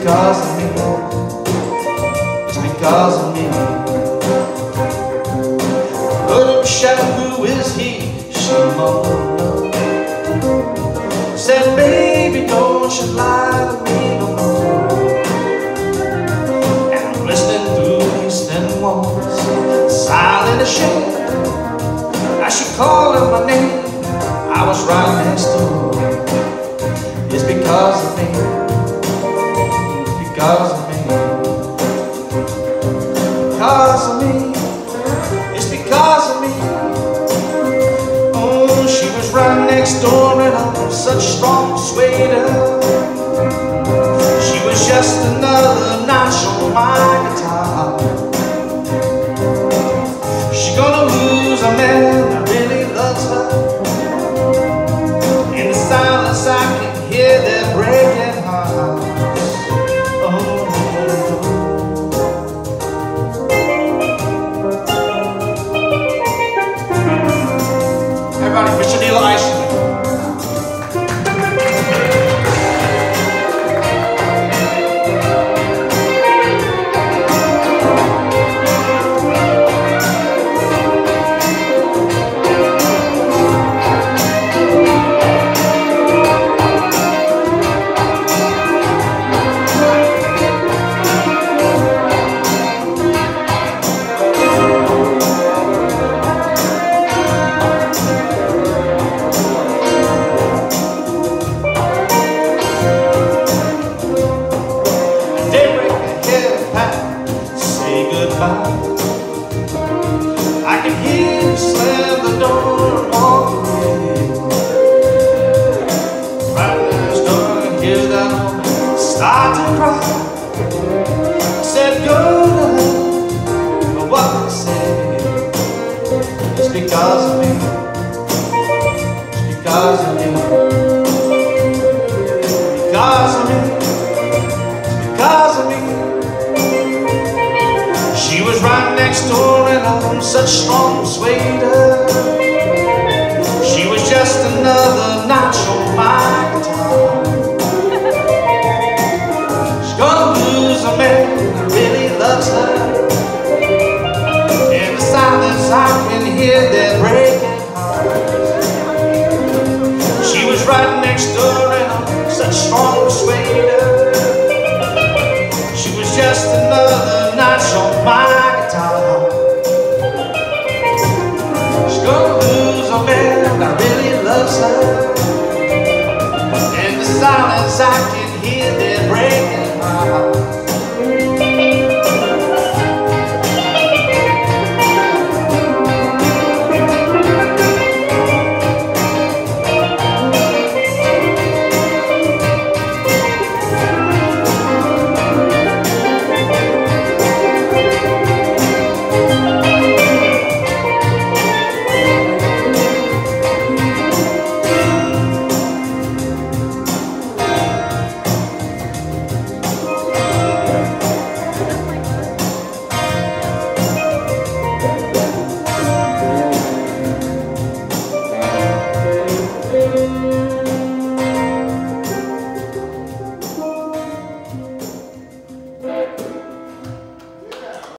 because of me. It's because of me. But shout, who is he? She mumbled. Said, baby, don't you lie to me no more. And I'm listening through east and walls, silent as shame. As she called out my name, I was right next door. It's because of me. It's because of me. Because of me. It's because of me. Oh, she was right next door and I'm such strong persuader. She was just another notch on my guitar. She gonna lose a man that really loves her. In the silence I can hear their breaking hearts. Everybody, for Chanel Ice. I can hear you slam the door and walk away. Right next door I can hear that woman start to cry. I said go to hell, but what I say is because of me. It's because of me. Because of me. It's because of me. She was right next door and I'm such strong persuader. She was just another notch on my guitar. She's gonna lose a man that really loves her. In the silence I can hear their breaking hearts. She was right next door and I'm such strong persuader. She was just another notch on my guitar. She's gonna lose a man that really loves her. In the silence I can hear their breaking heart.